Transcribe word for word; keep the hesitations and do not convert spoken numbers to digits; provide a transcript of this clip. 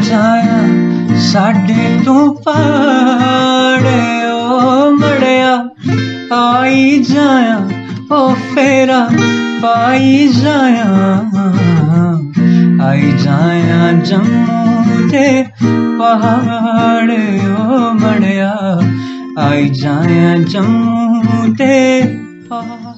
जाया साडे तू पाड़े ओ मड़िया आई जाया ओ फेरा पाई जाया आई जाया जम्मू दे पहाड़ ओ मड़िया आई जाया जम्मू दे पहाड़।